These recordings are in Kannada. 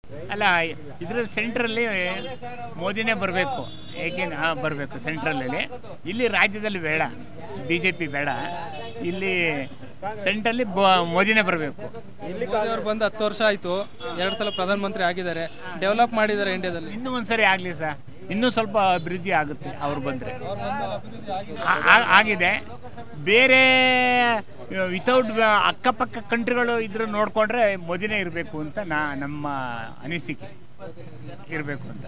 ಅಲ್ಲ ಇದರಲ್ಲಿ ಸೆಂಟ್ರಲ್ಲಿ ಮೋದಿನೇ ಬರಬೇಕು, ಏಕೆಂದ್ರೆ ಬರಬೇಕು ಸೆಂಟ್ರಲ್ಲಿ. ಇಲ್ಲಿ ರಾಜ್ಯದಲ್ಲಿ ಬೇಡ, BJP ಬೇಡ, ಇಲ್ಲಿ ಸೆಂಟ್ರಲ್ಲಿ ಮೋದಿನೇ ಬರಬೇಕು. ಇಲ್ಲಿ ಮೋದಿ ಅವರು ಬಂದು 10 ವರ್ಷ ಆಯಿತು, 2 ಸಲ ಪ್ರಧಾನಮಂತ್ರಿ ಆಗಿದ್ದಾರೆ, ಡೆವಲಪ್ ಮಾಡಿದ್ದಾರೆ ಇಂಡಿಯಾದಲ್ಲಿ. ಇನ್ನೂ ಒಂದ್ಸರಿ ಆಗಲಿ ಸರ್, ಇನ್ನೂ ಸ್ವಲ್ಪ ಅಭಿವೃದ್ಧಿ ಆಗುತ್ತೆ ಅವ್ರು ಬಂದರೆ. ಆಗಿದೆ. ಬೇರೆ ವಿತೌಟ್ ಅಕ್ಕಪಕ್ಕ ಕಂಟ್ರಿಗಳು ಇದ್ರು ನೋಡಿಕೊಂಡ್ರೆ ಮೋದಿನೇ ಇರಬೇಕು ಅಂತ ನಮ್ಮ ಅನಿಸಿಕೆ, ಇರಬೇಕು ಅಂತ.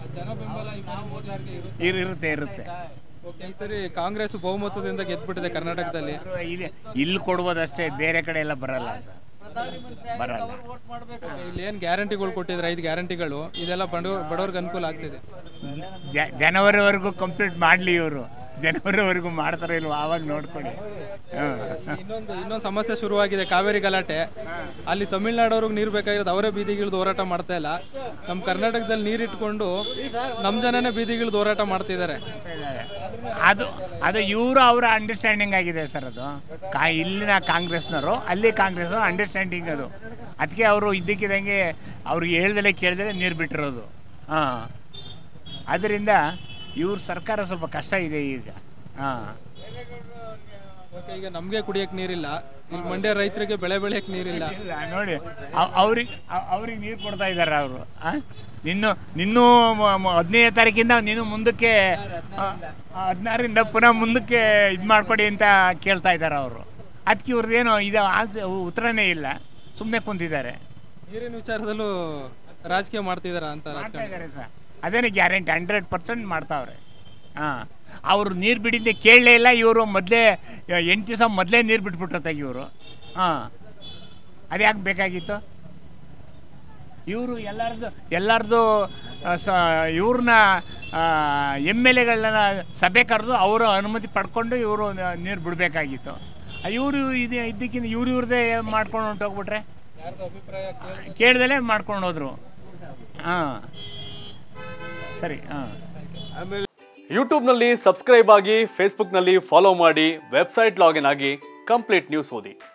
ಇರುತ್ತೆ. ಸರಿ, ಕಾಂಗ್ರೆಸ್ ಬಹುಮತದಿಂದ ಗೆದ್ಬಿಟ್ಟಿದೆ ಕರ್ನಾಟಕದಲ್ಲಿ. ಇಲ್ಲಿ ಕೊಡ್ಬೋದಷ್ಟೇ, ಬೇರೆ ಕಡೆ ಎಲ್ಲ ಬರಲ್ಲ ಸರ್, ಬರಲ್ಲ. ಇಲ್ಲಿ ಏನು ಗ್ಯಾರಂಟಿಗಳು ಕೊಟ್ಟಿದ್ರೆ 5 ಗ್ಯಾರಂಟಿಗಳು, ಇದೆಲ್ಲ ಬಡವ್ರಿಗೆ ಅನುಕೂಲ ಆಗ್ತಿದೆ. ಜನವರಿವರೆಗೂ ಕಂಪ್ಲೀಟ್ ಮಾಡಲಿ ಇವರು, ಜನವರಿವರೆಗೂ ಮಾಡ್ತಾರೆ ಇಲ್ವ ಆವಾಗ ನೋಡ್ಕೊಳ್ಳಿ. ಇನ್ನೊಂದು ಸಮಸ್ಯೆ ಶುರುವಾಗಿದೆ, ಕಾವೇರಿ ಗಲಾಟೆ. ಅಲ್ಲಿ ತಮಿಳ್ನಾಡವ್ರಿಗೆ ನೀರು ಬೇಕಾಗಿರೋದು ಅವರೇ ಬೀದಿಗಿಳಿದು ಹೋರಾಟ ಮಾಡ್ತಾ ಇಲ್ಲ. ನಮ್ಮ ಕರ್ನಾಟಕದಲ್ಲಿ ನೀರಿಟ್ಕೊಂಡು ನಮ್ಮ ಜನನೇ ಬೀದಿಗಿಳಿದು ಹೋರಾಟ ಮಾಡ್ತಿದ್ದಾರೆ. ಅದು ಇವರು ಅವರ ಅಂಡರ್ಸ್ಟ್ಯಾಂಡಿಂಗ್ ಆಗಿದೆ ಸರ್. ಅದು ಇಲ್ಲಿನ ಕಾಂಗ್ರೆಸ್ನವರು, ಅಲ್ಲಿ ಕಾಂಗ್ರೆಸ್ ಅಂಡರ್ಸ್ಟ್ಯಾಂಡಿಂಗ್ ಅದು. ಅದಕ್ಕೆ ಅವರು ಇದ್ದಕ್ಕಿದ್ದಂಗೆ ಅವ್ರಿಗೆ ಹೇಳ್ದಲೇ ಕೇಳ್ದಲೇ ನೀರು ಬಿಟ್ಟಿರೋದು. ಅದರಿಂದ ಇವ್ರ ಸರ್ಕಾರ ಸ್ವಲ್ಪ ಕಷ್ಟ ಇದೆ ಈಗ. ಈಗ ನಮಗೆ ಕುಡಿಯೋಕ್ಕೆ ನೀರಿಲ್ಲ, ಇಲ್ಲಿ ಮಂಡ್ಯ ರೈತರಿಗೆ ಬೆಳೆ ಬೆಳೆಯೋಕ್ಕೆ ನೀರಿಲ್ಲ. ನೋಡಿ, ಅವ್ರಿಗೆ ನೀರು ಕೊಡ್ತಾ ಇದ್ದಾರೆ ಅವರು. ನಿನ್ನೂ 15ನೇ ತಾರೀಕಿಂದ ನೀನು ಮುಂದಕ್ಕೆ 16ರಿಂದ ಪುನಃ ಮುಂದಕ್ಕೆ ಇದು ಮಾಡ್ಕೊಡಿ ಅಂತ ಕೇಳ್ತಾ ಇದ್ದಾರೆ ಅವರು. ಅದಕ್ಕೆ ಇವ್ರದ್ದೇನೋ ಇದು ಉತ್ತರನೇ ಇಲ್ಲ, ಸುಮ್ಮನೆ ಕುಂತಿದ್ದಾರೆ. ನೀರಿನ ವಿಚಾರದಲ್ಲೂ ರಾಜಕೀಯ ಮಾಡ್ತಿದಾರ ಅಂತ ಇದ್ದಾರೆ ಸರ್. ಅದೇನೇ ಗ್ಯಾರಂಟಿ 100% ಮಾಡ್ತಾವ್ರೆ. ಅವರು ನೀರು ಬಿಡಿದ್ದೆ ಕೇಳಲೇ ಇಲ್ಲ. ಇವರು ಮೊದಲೇ 8 ದಿವಸ ಮೊದಲೇ ನೀರು ಬಿಟ್ಬಿಟ್ರತ್ತಾಗ ಇವರು. ಅದು ಯಾಕೆ ಬೇಕಾಗಿತ್ತು? ಇವರು ಎಲ್ಲರದು ಇವ್ರನ್ನ MLAಗಳನ್ನ ಸಭೆ ಕರೆದು ಅವರ ಅನುಮತಿ ಪಡ್ಕೊಂಡು ಇವರು ನೀರು ಬಿಡಬೇಕಾಗಿತ್ತು. ಇವರು ಇದಕ್ಕಿಂತ ಇವ್ರದ್ದೇ ಮಾಡ್ಕೊಂಡು ಹೊಂಟೋಗ್ಬಿಟ್ರೆ, ಕೇಳ್ದಲೇ ಮಾಡ್ಕೊಂಡು ಹೋದ್ರು. ಸರಿ. ಯೂಟ್ಯೂಬ್ನಲ್ಲಿ ಸಬ್ಸ್ಕ್ರೈಬ್ ಆಗಿ, ಫೇಸ್ಬುಕ್ನಲ್ಲಿ ಫಾಲೋ ಮಾಡಿ, ವೆಬ್ಸೈಟ್ ಲಾಗಿನ್ ಆಗಿ ಕಂಪ್ಲೀಟ್ ನ್ಯೂಸ್ ಓದಿ.